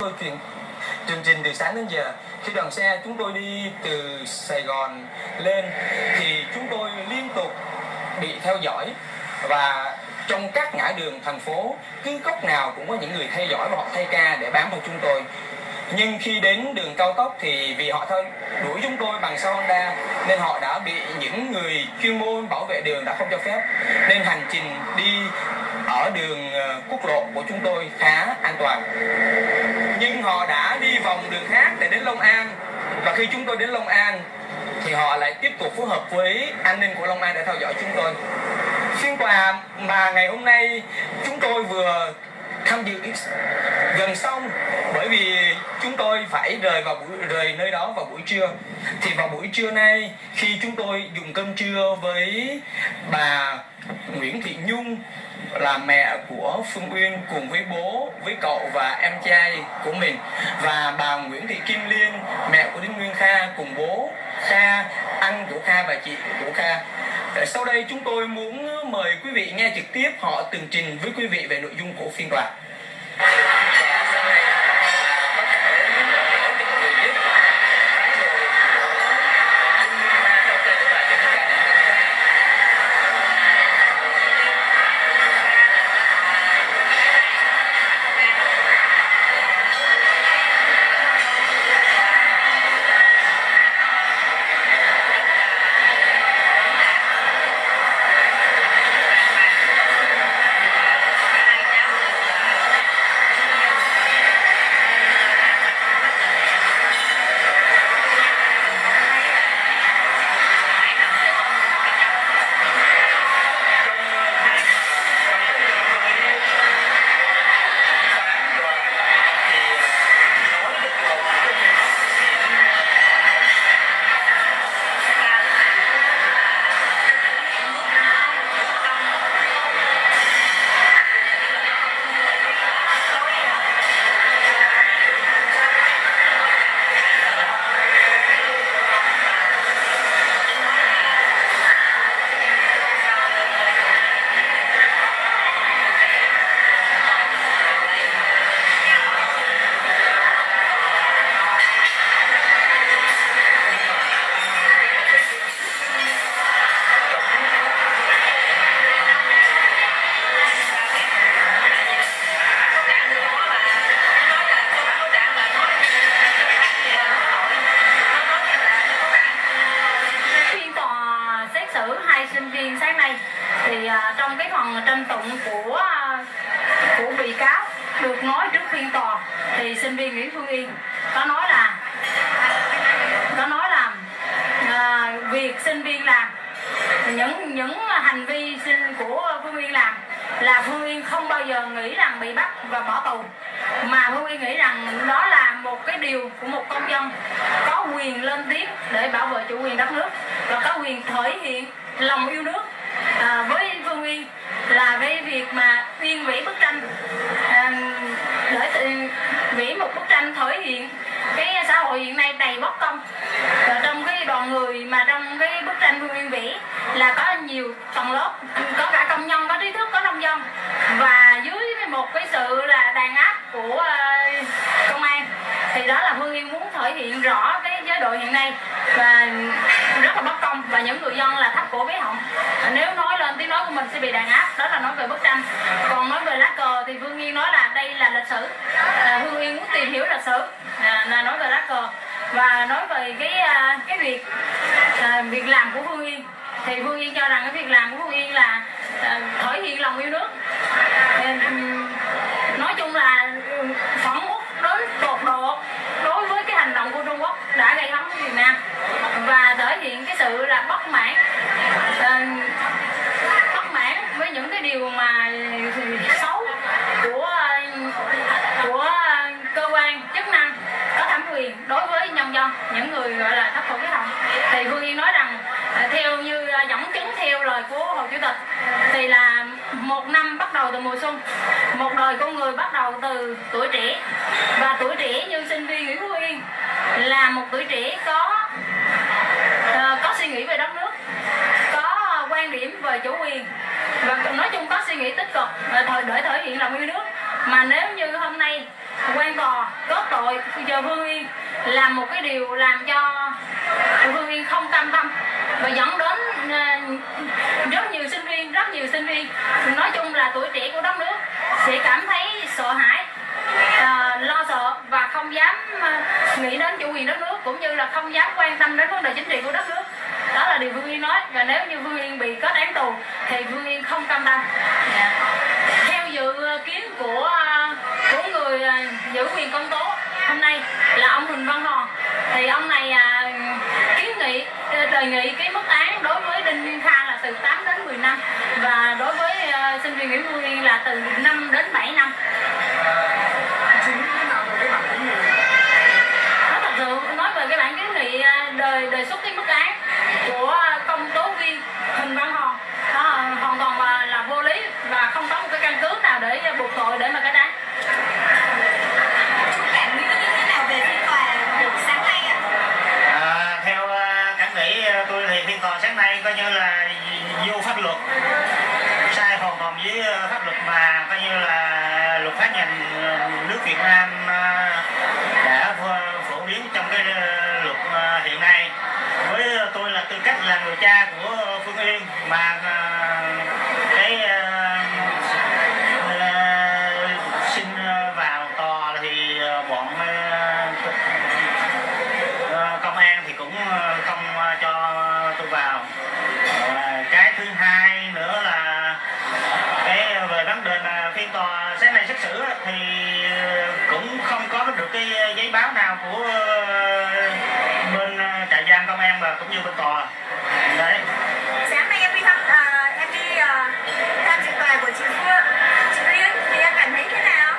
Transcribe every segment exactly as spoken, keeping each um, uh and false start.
tôi truyền chương trình từ sáng đến giờ. Khi đoàn xe chúng tôi đi từ Sài Gòn lên thì chúng tôi liên tục bị theo dõi, và trong các ngã đường thành phố cứ góc nào cũng có những người theo dõi và họ thay ca để bám vào chúng tôi. Nhưng khi đến đường cao tốc thì vì họ theo đuổi chúng tôi bằng xe Honda nên họ đã bị những người chuyên môn bảo vệ đường đã không cho phép, nên hành trình đi ở đường quốc lộ của chúng tôi khá an toàn. Nhưng họ đã đi vòng đường khác để đến Long An, và khi chúng tôi đến Long An thì họ lại tiếp tục phối hợp với an ninh của Long An để theo dõi chúng tôi. Phiên tòa mà ngày hôm nay chúng tôi vừa tham dự gần xong, bởi vì chúng tôi phải rời vào buổi rời nơi đó vào buổi trưa. Thì vào buổi trưa nay, khi chúng tôi dùng cơm trưa với bà Nguyễn Thị Nhung là mẹ của Phương Uyên cùng với bố, với cậu và em trai của mình, và bà Nguyễn Thị Kim Liên, mẹ của Đinh Nguyên Kha cùng bố Kha, anh của Kha và chị của Kha. Sau đây chúng tôi muốn mời quý vị nghe trực tiếp họ tường trình với quý vị về nội dung của phiên tòa. Để thể hiện lòng yêu nước. Mà nếu như hôm nay quan tòa có tội, giờ Phương Uyên làm một cái điều làm cho Phương Uyên không cam tâm và dẫn đến uh, rất nhiều sinh viên, rất nhiều sinh viên nói chung là tuổi trẻ của đất nước sẽ cảm thấy sợ hãi, uh, lo sợ và không dám uh, nghĩ đến chủ quyền đất nước cũng như là không dám quan tâm đến vấn đề chính trị của đất nước. Đó là điều Phương Uyên nói, và nếu như Phương Uyên bị kết án tù thì Phương Uyên không cam tâm. Yeah. Theo dự kiến của của người giữ quyền công tố hôm nay là ông Huỳnh Văn Hòn, thì ông này à, kiến nghị đề nghị cái mức án đối với Đinh Nguyên Kha là từ tám đến mười năm và đối với uh, sinh viên Nguyễn Phương Uyên là từ năm đến bảy năm. Nó thật sự nói về cái bản kiến nghị đề đề xuất cái mức án của công tố viên Huỳnh Văn Hòn đó hoàn toàn là, là vô lý và không có một cái căn cứ nào để buộc tội để mà cái đáng. Bạn nghĩ như thế nào về phiên tòa buổi sáng nay ạ? À, theo uh, cảm nghĩ tôi thì phiên tòa sáng nay coi như là vô pháp luật, sai hoàn toàn với pháp luật mà coi như là luật pháp nhà nước Việt Nam uh, đã phổ biến trong cái uh, luật uh, hiện nay. Với tôi là tư cách là người cha của Phương Uyên mà uh, cái uh, uh, xin vào tòa thì bọn uh, uh, công an thì cũng không cho tôi vào. Uh, cái thứ hai nữa là cái về vấn đề mà phiên tòa sáng nay xét xử thì cũng không có được cái giấy báo nào của bên trại giam công an và cũng như bên tòa. Đấy. Sáng nay em đi thăm à, em đi à, tham dự tòa của chị Phương, chị Uyên thì em cảm thấy thế nào?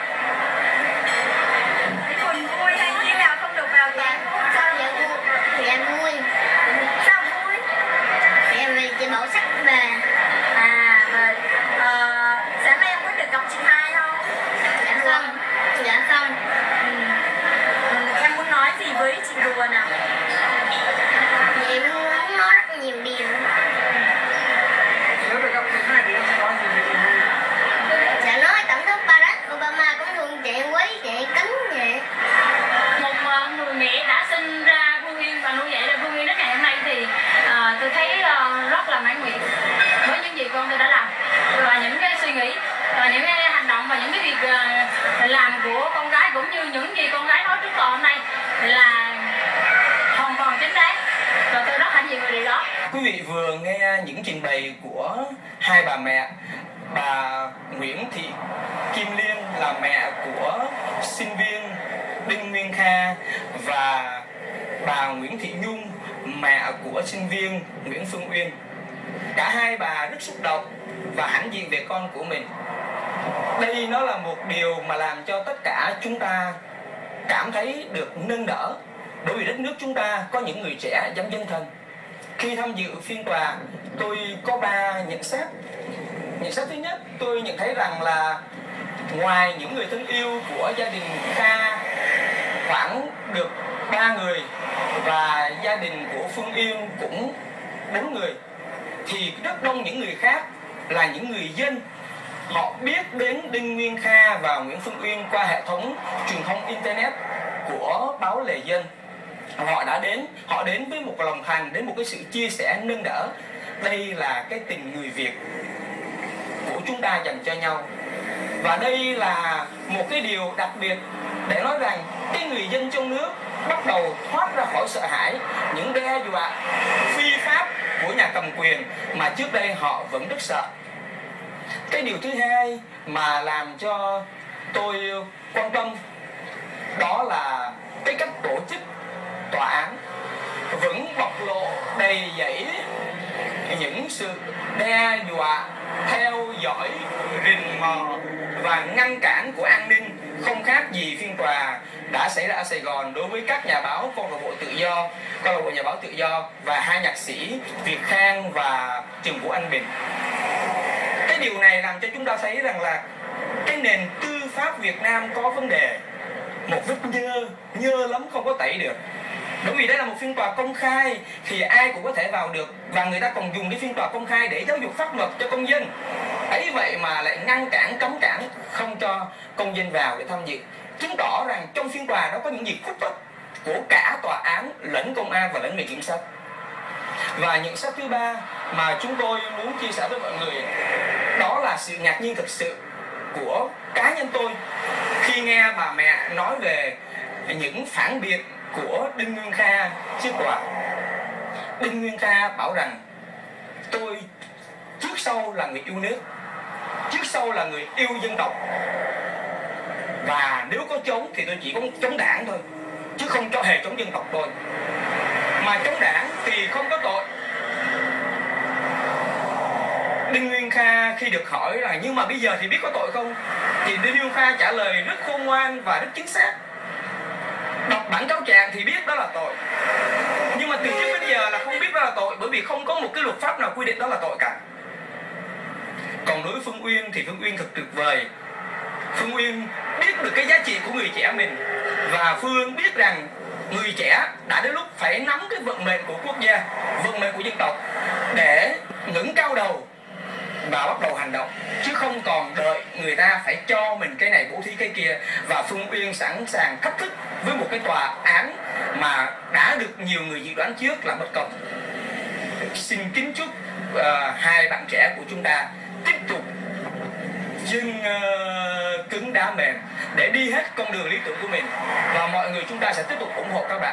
Thấy buồn vui hay như nào không được vào tòa? Sao vậy cô? Thì em vui. Sao vui? Thì em vì chị Bảo sắc về. À và uh, sáng nay em có được gặp chị Hai không? Dạ không. Dạ không. Ừ. Ừ, em muốn nói gì với chị Rùa nào? Thì em muốn nói rất nhiều điều. Nếu được gặp chị Hai thì em sẽ nói gì về chị Hai? Dạ nói tổng thống Barack Obama cũng thương chị quý, chị cứng vậy. Một uh, người mẹ đã sinh ra Phương Uyên và nuôi dạy ra Phương Uyên đến ngày hôm nay thì uh, tôi thấy uh, rất là mãn nguyện với những gì con tôi đã làm và những cái suy nghĩ và những cái hành động và những cái việc uh, làm của con gái cũng như những gì con gái nói trước tòa hôm nay là hoàn toàn chính đáng và tôi rất hãnh diện về điều đó. Quý vị vừa nghe những trình bày của hai bà mẹ, bà Nguyễn Thị Kim Liên là mẹ của sinh viên Đinh Nguyên Kha và bà Nguyễn Thị Nhung mẹ của sinh viên Nguyễn Phương Uyên. Cả hai bà rất xúc động và hãnh diện về con của mình. Đây nó là một điều mà làm cho tất cả chúng ta cảm thấy được nâng đỡ, bởi vì đất nước chúng ta có những người trẻ dám dấn thân. Khi tham dự phiên tòa, tôi có ba nhận xét. Nhận xét thứ nhất, tôi nhận thấy rằng là ngoài những người thân yêu của gia đình Kha khoảng được ba người và gia đình của Phương Uyên cũng bốn người, thì rất đông những người khác là những người dân. Họ biết đến Đinh Nguyên Kha và Nguyễn Phương Uyên qua hệ thống truyền thông Internet của báo Lề Dân. Họ đã đến, họ đến với một lòng thành, đến một cái sự chia sẻ nâng đỡ. Đây là cái tình người Việt của chúng ta dành cho nhau. Và đây là một cái điều đặc biệt để nói rằng cái người dân trong nước bắt đầu thoát ra khỏi sợ hãi những đe dọa phi pháp của nhà cầm quyền mà trước đây họ vẫn rất sợ. Cái điều thứ hai mà làm cho tôi quan tâm đó là cái cách tổ chức tòa án vẫn bộc lộ đầy dẫy những sự đe dọa, theo dõi, rình mò và ngăn cản của an ninh, không khác gì phiên tòa đã xảy ra ở Sài Gòn đối với các nhà báo câu lạc bộ Tự Do, câu lạc bộ nhà báo Tự Do và hai nhạc sĩ Việt Khang và Trần Vũ Anh Bình. Cái điều này làm cho chúng ta thấy rằng là cái nền tư pháp Việt Nam có vấn đề, một vết nhơ, nhơ lắm không có tẩy được. Bởi vì đây là một phiên tòa công khai thì ai cũng có thể vào được, và người ta còn dùng cái phiên tòa công khai để giáo dục pháp luật cho công dân. Ấy vậy mà lại ngăn cản, cấm cản không cho công dân vào để tham dự. chứng tỏ rằng trong phiên tòa đó có những gì khuất tất của cả tòa án lẫn công an và lẫn viện kiểm sát. Và nhận xét thứ ba mà chúng tôi muốn chia sẻ với mọi người đó là sự ngạc nhiên thực sự của cá nhân tôi khi nghe bà mẹ nói về những phản biện của Đinh Nguyên Kha trước tòa. Đinh Nguyên Kha bảo rằng tôi trước sau là người yêu nước, trước sau là người yêu dân tộc, và nếu có chống thì tôi chỉ có chống đảng thôi, chứ không cho hề chống dân tộc tôi. Mà chống đảng thì không có tội. Đinh Nguyên Kha khi được hỏi là nhưng mà bây giờ thì biết có tội không, thì Đinh Nguyên Kha trả lời rất khôn ngoan và rất chính xác. Đọc bản cáo trạng thì biết đó là tội, nhưng mà từ trước đến giờ là không biết đó là tội, bởi vì không có một cái luật pháp nào quy định đó là tội cả. Còn đối với Phương Uyên thì Phương Uyên thật tuyệt vời. Phương Uyên biết được cái giá trị của người trẻ mình, và Phương biết rằng người trẻ đã đến lúc phải nắm cái vận mệnh của quốc gia, vận mệnh của dân tộc để ngẩng cao đầu và bắt đầu hành động, chứ không còn đợi người ta phải cho mình cái này bố thí cái kia. Và Phương Uyên sẵn sàng thách thức với một cái tòa án mà đã được nhiều người dự đoán trước là bất công. Xin kính chúc uh, hai bạn trẻ của chúng ta tiếp tục dưng uh, cứng đá mềm để đi hết con đường lý tưởng của mình, và mọi người chúng ta sẽ tiếp tục ủng hộ các bạn.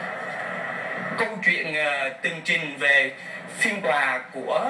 Câu chuyện uh, tường trình về phiên tòa của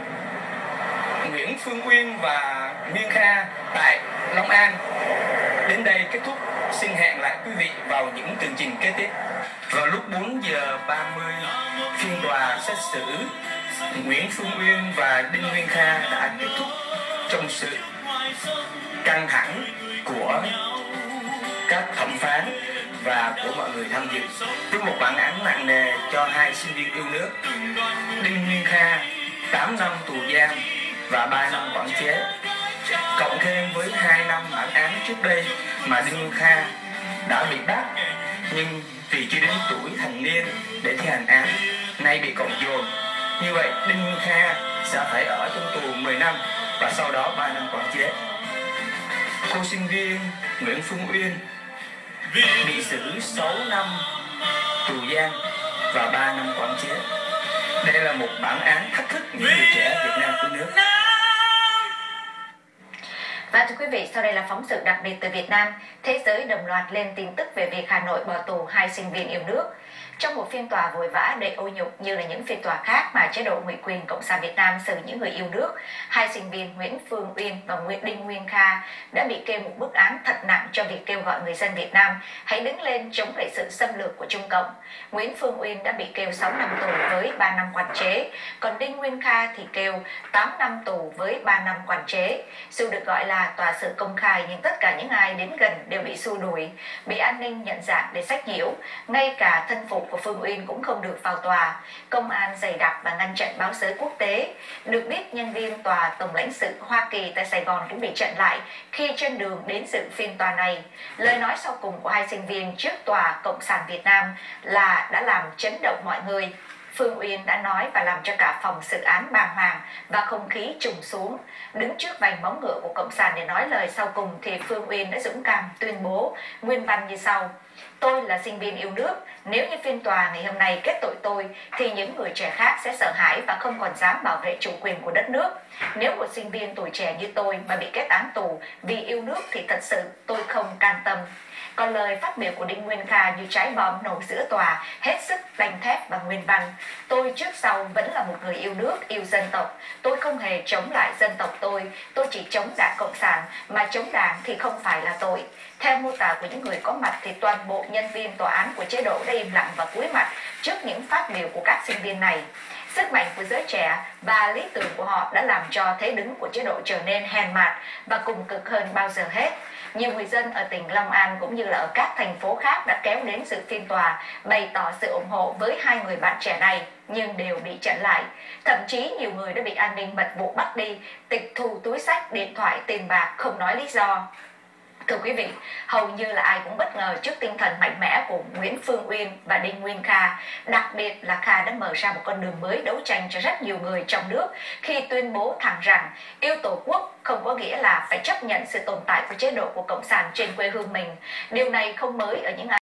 Nguyễn Phương Uyên và Nguyên Kha tại Long An đến đây kết thúc. Xin hẹn lại quý vị vào những tường trình kế tiếp. Vào lúc bốn giờ ba mươi, phiên tòa xét xử Nguyễn Phương Uyên và Đinh Nguyên Kha đã kết thúc trong sự căng thẳng của các thẩm phán và của mọi người tham dự, với một bản án nặng nề cho hai sinh viên yêu nước. Đinh Nguyên Kha tám năm tù giam và ba năm quản chế, cộng thêm với hai năm bản án trước đây mà Đinh Nguyên Kha đã bị bắt nhưng vì chưa đến tuổi thành niên để thi hành án, nay bị cộng dồn. Như vậy Đinh Nguyên Kha sẽ phải ở trong tù mười năm và sau đó ba năm quản chế. Cô sinh viên Nguyễn Phương Uyên bị xử sáu năm tù giam và ba năm quản chế. Đây là một bản án thách thức những người trẻ Việt Nam yêu nước. Và thưa quý vị, sau đây là phóng sự đặc biệt từ Việt Nam. Thế giới đồng loạt lên tin tức về việc Hà Nội bỏ tù hai sinh viên yêu nước. Trong một phiên tòa vội vã đầy ô nhục như là những phiên tòa khác mà chế độ ngụy quyền Cộng sản Việt Nam xử những người yêu nước, hai sinh viên Nguyễn Phương Uyên và Nguyễn Đinh Nguyên Kha đã bị kêu một bức án thật nặng cho việc kêu gọi người dân Việt Nam hãy đứng lên chống lại sự xâm lược của Trung Cộng. Nguyễn Phương Uyên đã bị kêu sáu năm tù với ba năm quản chế, còn Đinh Nguyên Kha thì kêu tám năm tù với ba năm quản chế. Dù được gọi là tòa xử công khai nhưng tất cả những ai đến gần đều bị xua đuổi, bị an ninh nhận dạng để sách nhiễu. Ngay cả thân phục của Phương Uyên cũng không được vào tòa. Công an dày đặc và ngăn chặn báo giới quốc tế. Được biết, nhân viên tòa tổng lãnh sự Hoa Kỳ tại Sài Gòn cũng bị chặn lại khi trên đường đến dự phiên tòa này. Lời nói sau cùng của hai sinh viên trước tòa Cộng sản Việt Nam là đã làm chấn động mọi người. Phương Uyên đã nói và làm cho cả phòng xử án bàng hoàng và không khí trùng xuống. Đứng trước vành móng ngựa của Cộng sản để nói lời sau cùng thì Phương Uyên đã dũng cảm tuyên bố nguyên văn như sau: Tôi là sinh viên yêu nước, nếu như phiên tòa ngày hôm nay kết tội tôi thì những người trẻ khác sẽ sợ hãi và không còn dám bảo vệ chủ quyền của đất nước. Nếu một sinh viên tuổi trẻ như tôi mà bị kết án tù vì yêu nước thì thật sự tôi không can tâm. Còn lời phát biểu của Đinh Nguyên Kha như trái bom nổ giữa tòa, hết sức đanh thép và nguyên văn. Tôi trước sau vẫn là một người yêu nước, yêu dân tộc. Tôi không hề chống lại dân tộc tôi, tôi chỉ chống đảng Cộng sản, mà chống đảng thì không phải là tội. Theo mô tả của những người có mặt thì toàn bộ nhân viên tòa án của chế độ đã im lặng và cúi mặt trước những phát biểu của các sinh viên này. Sức mạnh của giới trẻ và lý tưởng của họ đã làm cho thế đứng của chế độ trở nên hèn mạt và cùng cực hơn bao giờ hết. Nhiều người dân ở tỉnh Long An cũng như là ở các thành phố khác đã kéo đến dự phiên tòa, bày tỏ sự ủng hộ với hai người bạn trẻ này, nhưng đều bị chặn lại. Thậm chí nhiều người đã bị an ninh mật vụ bắt đi, tịch thu túi xách, điện thoại, tiền bạc, không nói lý do. Thưa quý vị, hầu như là ai cũng bất ngờ trước tinh thần mạnh mẽ của Nguyễn Phương Uyên và Đinh Nguyên Kha. Đặc biệt là Kha đã mở ra một con đường mới đấu tranh cho rất nhiều người trong nước khi tuyên bố thẳng rằng yêu Tổ quốc không có nghĩa là phải chấp nhận sự tồn tại của chế độ của Cộng sản trên quê hương mình. Điều này không mới ở những ai